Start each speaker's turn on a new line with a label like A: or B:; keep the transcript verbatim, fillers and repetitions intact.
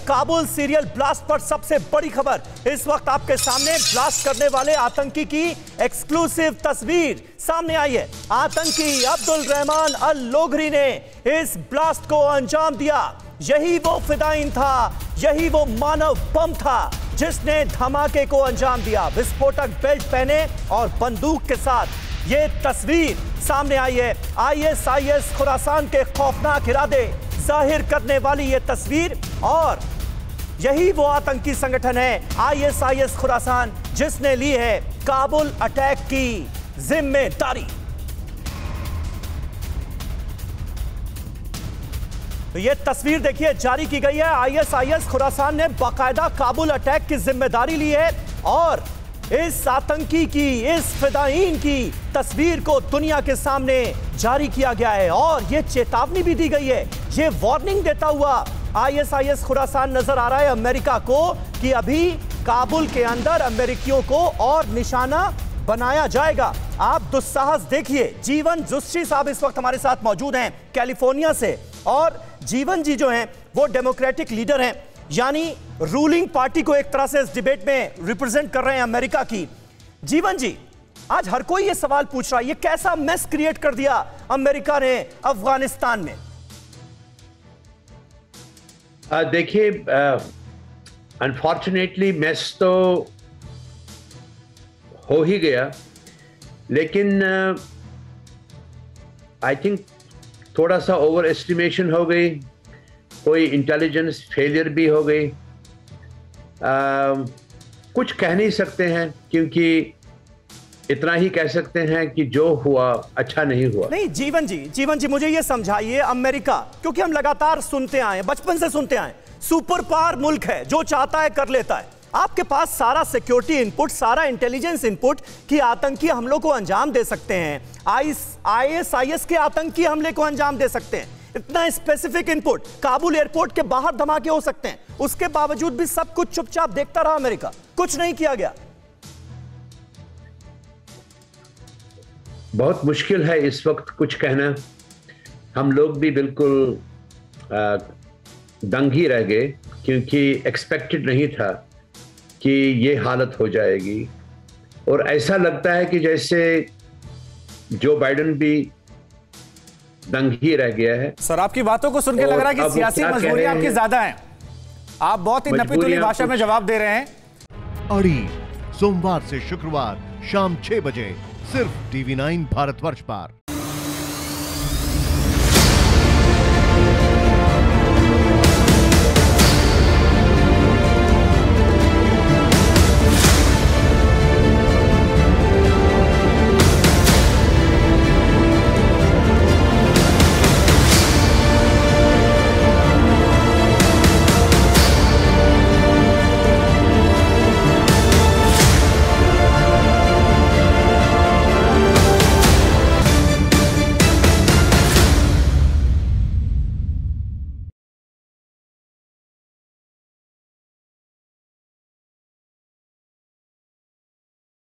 A: Kabul serial blast पर सबसे बड़ी खबर इस वक्त आपके सामने। ब्लास्ट करने वाले आतंकी की एक्सक्लूसिव तस्वीर सामने आई है। आतंकी अब्दुल रहमान अल लोघरी ने इस ब्लास्ट को अंजाम दिया। यही वो फिदाइन था, यही वो मानव बम था जिसने धमाके को अंजाम दिया। विस्फोटक बेल्ट पहने और बंदूक के साथ ये तस्वीर सामने आई है। आईएसआईएस खुरासान के खौफनाक इरादे जाहिर करने वाली ये तस्वीर, और यही वो आतंकी संगठन है आईएसआईएस खुरासान जिसने ली है काबुल अटैक की जिम्मेदारी। तो ये तस्वीर देखिए जारी की गई है। आईएसआईएस खुरासान ने बाकायदा काबुल अटैक की जिम्मेदारी ली है और इस आतंकी की, इस फिदाइन की तस्वीर को दुनिया के सामने जारी किया गया है और यह चेतावनी भी दी गई है। यह वार्निंग देता हुआ आईएसआईएस खुरासान नजर आ रहा है अमेरिका को कि अभी काबुल के अंदर अमेरिकियों को और निशाना बनाया जाएगा। आप दुस्साहस देखिए। जीवन जोशी साहब इस वक्त हमारे साथ मौजूद हैं कैलिफोर्निया से, और जीवन जी जो हैं वो डेमोक्रेटिक लीडर हैं, यानी रूलिंग पार्टी को एक तरह से इस डिबेट में रिप्रेजेंट कर रहे हैं अमेरिका की। जीवन जी, आज हर कोई ये सवाल पूछ रहा है, ये कैसा मेस क्रिएट कर दिया अमेरिका ने अफगानिस्तान में?
B: देखिए, अनफॉर्चुनेटली मेस तो हो ही गया, लेकिन आई थिंक थोड़ा सा ओवर एस्टिमेशन हो गई, कोई इंटेलिजेंस फेलियर भी हो गई। कुछ कह नहीं सकते हैं, क्योंकि इतना ही कह सकते हैं कि जो हुआ अच्छा नहीं हुआ।
A: नहीं जीवन जी, जीवन जी मुझे ये समझाइए, अमेरिका, क्योंकि हम लगातार सुनते आए, बचपन से सुनते आए, सुपर पावर मुल्क है, जो चाहता है कर लेता है। आपके पास सारा सिक्योरिटी इनपुट, सारा इंटेलिजेंस इनपुट कि आतंकी हमलों को अंजाम दे सकते हैं, आईएसआईएस के आतंकी हमले को अंजाम दे सकते हैं, इतना स्पेसिफिक इनपुट, काबुल एयरपोर्ट के बाहर धमाके हो सकते हैं, उसके बावजूद भी सब कुछ चुपचाप देखता रहा अमेरिका, कुछ नहीं किया गया।
B: बहुत मुश्किल है इस वक्त कुछ कहना। हम लोग भी बिल्कुल दंग ही रह गए, क्योंकि एक्सपेक्टेड नहीं था कि ये हालत हो जाएगी, और ऐसा लगता है कि जैसे जो बाइडेन भी दंग ही रह गया है।
C: सर, आपकी बातों को सुन के लग रहा है कि सियासी मजबूरी आपकी ज्यादा है। आप बहुत ही नपी-तुली भाषा में जवाब दे रहे हैं।
D: अड़ी सोमवार से शुक्रवार शाम छह बजे सिर्फ टीवी नाइन भारतवर्ष पर।